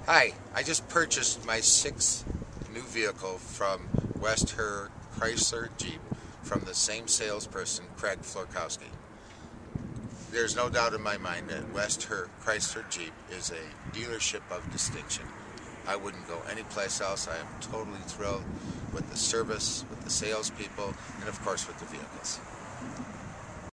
Hi, I just purchased my sixth new vehicle from West Herr Chrysler Jeep from the same salesperson, Craig Florkowski. There's no doubt in my mind that West Herr Chrysler Jeep is a dealership of distinction. I wouldn't go anyplace else. I am totally thrilled with the service, with the salespeople, and of course with the vehicles.